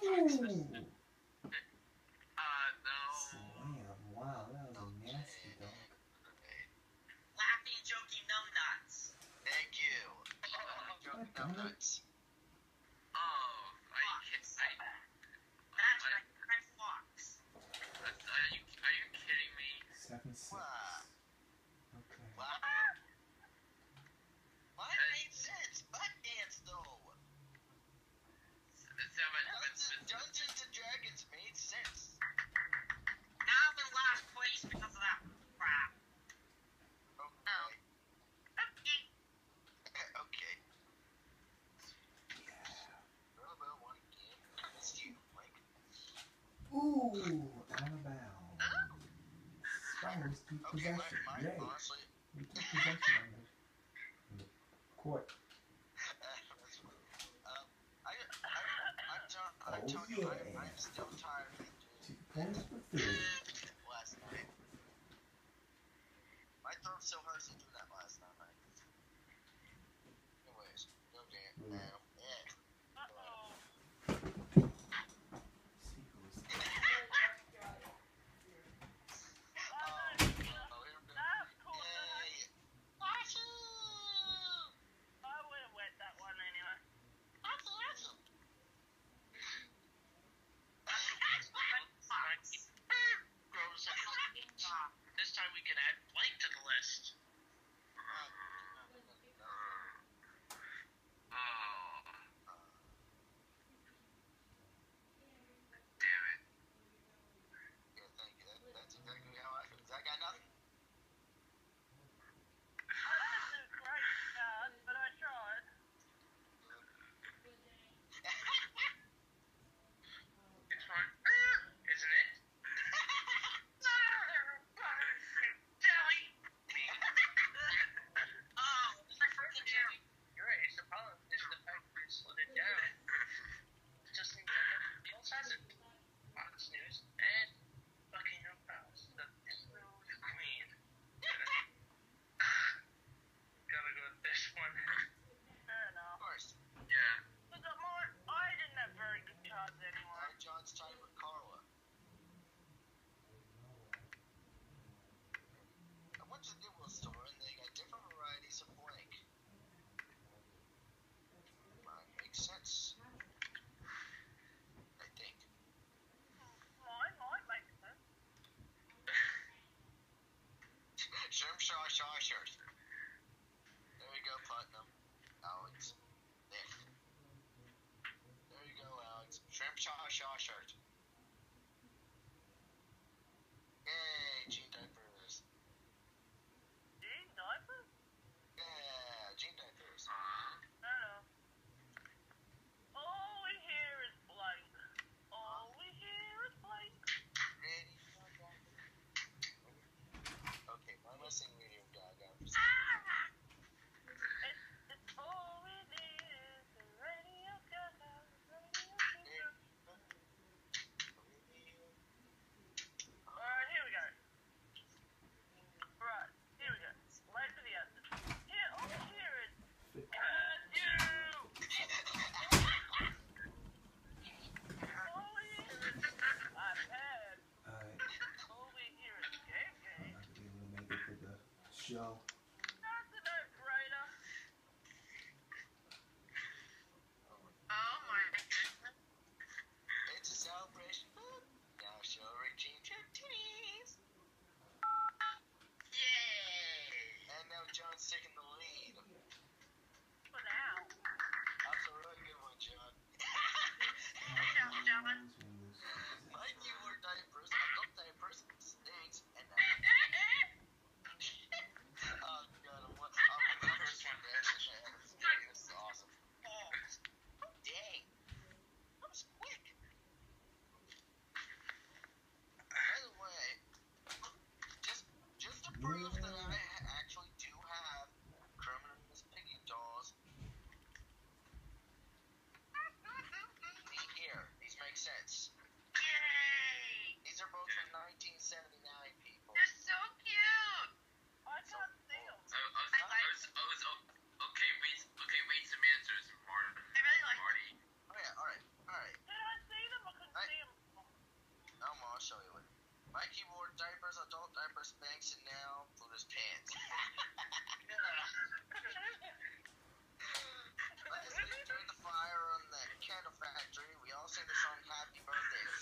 Ooh. No. Slam. Wow, that was a nasty dog. Laughing, joking, numbnuts. Thank you. Joking numbnuts. Oh, That's right, Red Fox. are you kidding me? 7-6. Wow. Okay. Wow. Mine made sense. Butt dance though. Dungeons and Dragons made sense. Now I'm in last place because of that crap. Okay. Okay. Okay. Yeah. Robo one again. It's you, Mike. Ooh, out of bounds. Spiders keep Okay, possession. mine Yay. honestly. We keep possession on the court. That's rude. I'm telling you, yeah. I'm still tired of 2 points for 3. last night. My throat still hurts from doing that last night. Anyways, go Dan. Yeah. This time we can add blank to the list.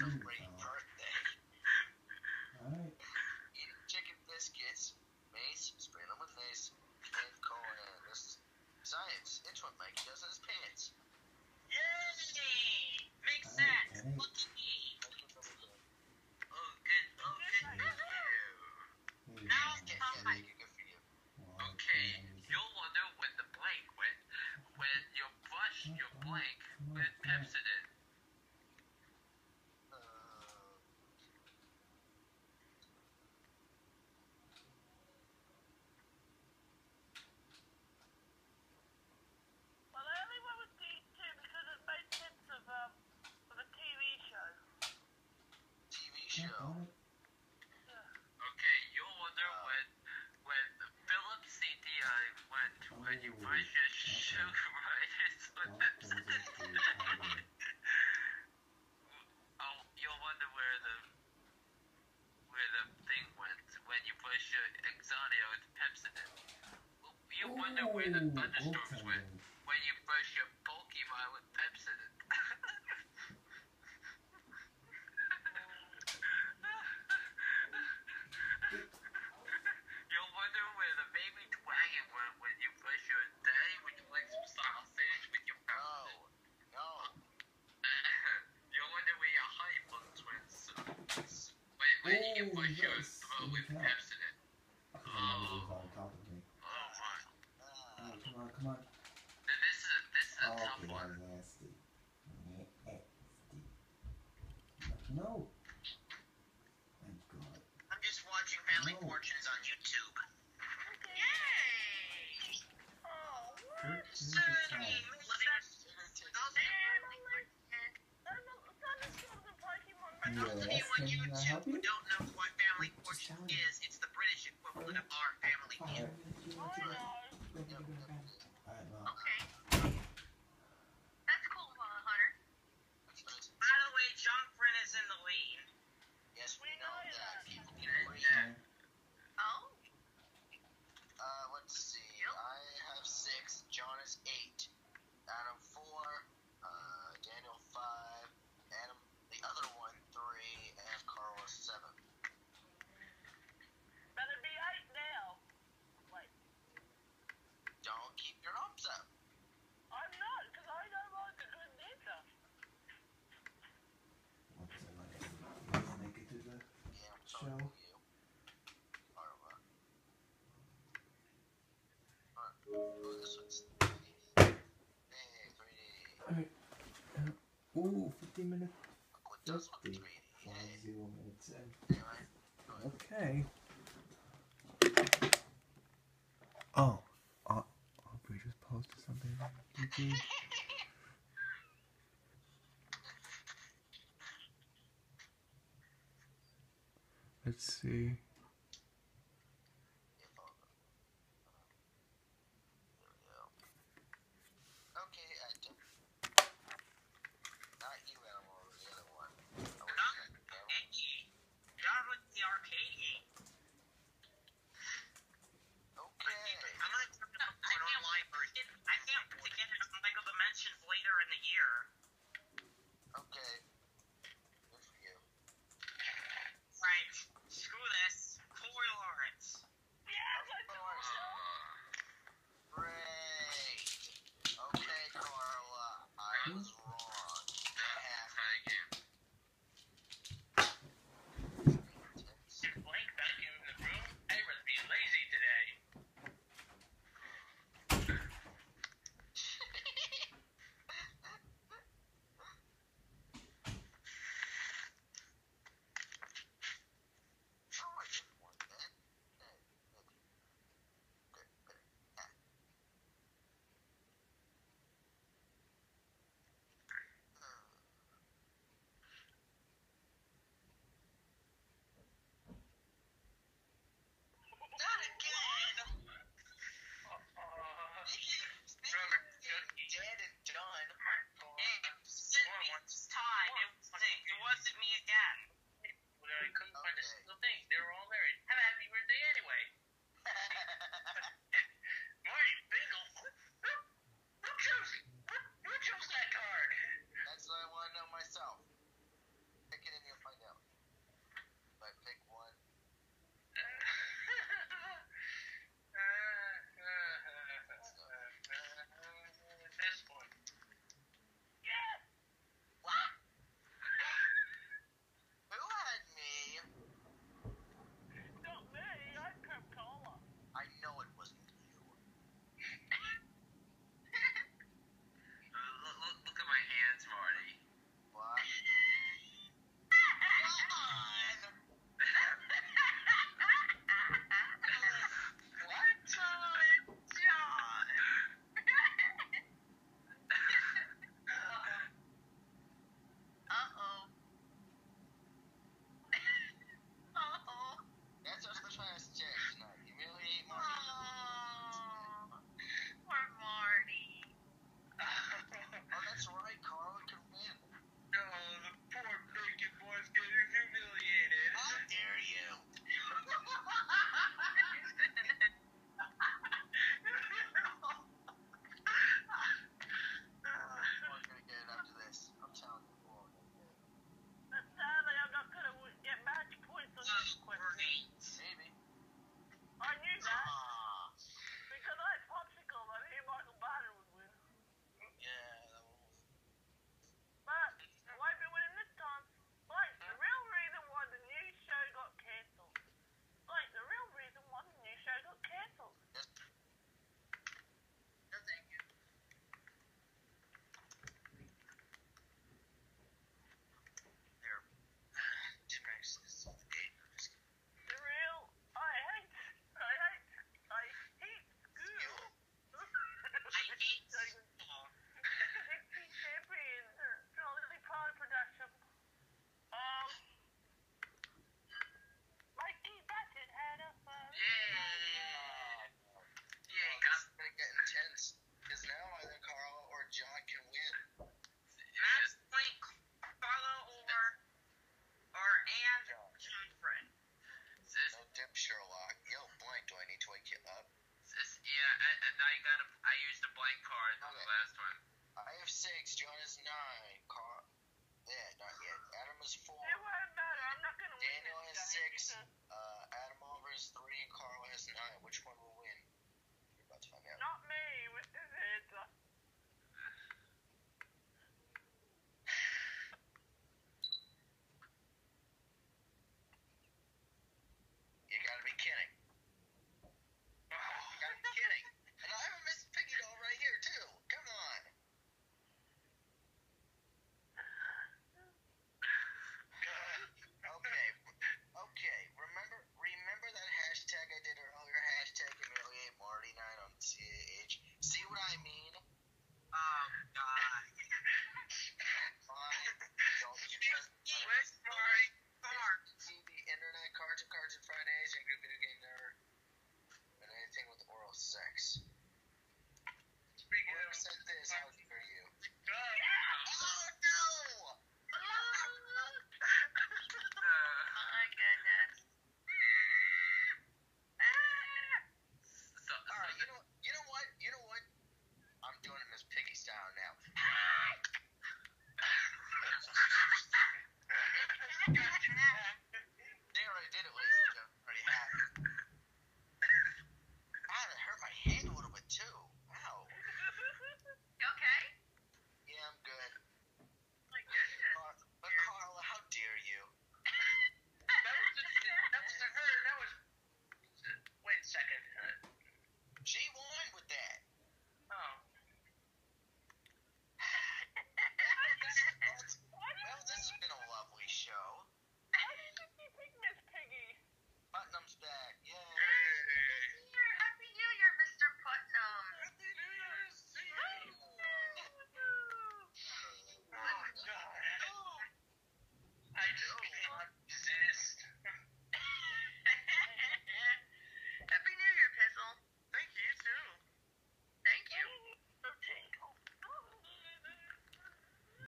celebrating birthday. Alright. Eating chicken biscuits, mace, spraying them with mace, and Conan. This is science. It's what Mikey does in his pants. Yay! Makes Alright, sense. alright. Look at me. Mikey from the game. Oh, good. Oh, good. Hey. Now Yeah, it's yeah, time. Mikey, good for you. Okay, you'll wonder when the blank went, when you brush your blank with Pepsodent. Well, I only went with these two because it made sense of a TV show. TV show. Okay, you'll wonder when Philip CDI went, when you brush your sugar riders with Pepsodent. Oh, you'll wonder where the thing went when you brush your Exodia with Pepsodent. You wonder where the thunderstorms went when you brush your Pokemon with Pepsodent. You'll wonder where the baby dragon went when you brush your daddy with like some sausage with your Pepsodent. No. You'll wonder where your honey buns went when you can brush your throat with Pepsodent. Okay, now he's on top of me. Oh my. Oh, come on, come on. This is a Oh, tough okay, one. that's nasty. Nasty. No. Thank God. I'm just watching Family No. Fortunes on YouTube. Yay! Oh, what? Yeah, Those of that's you on can I help YouTube who you? don't know what Family Just Fortunes tell me. is, it's the British equivalent of our Family Feud. Alright, well. Okay. That's cool, Hunter. By the way, John Flynn is in the lead. Yes, we know that. People can agree. Okay. Oh? Let's see. I have 6. John is 8. Adam 4. Daniel 5. Adam, the other one, 3. And Carl is 7. Better be 8 now. Wait. Don't keep your hopes up. I'm not, because I don't like the good neither. What's it like? You make it to the Yeah, I'm show? talking to you. Alright. Oh, this one's 3D. Hey, 3D. Alright. Ooh, 50 minutes. Oh, it does look 50. 3D. Hey. 0 minutes in. Anyway. Okay. Oh. Aubrey just posted something. GG. Let's see. Okay, not you, Animal, the other one. John with the arcade game. Okay. I'm gonna turn it up for an online version. I can't wait to get it on Lego Dimensions later in the year. Okay. Good for you. Right, screw this. Corey Lawrence. Yes, I thought so. Great. Okay, Carla. I was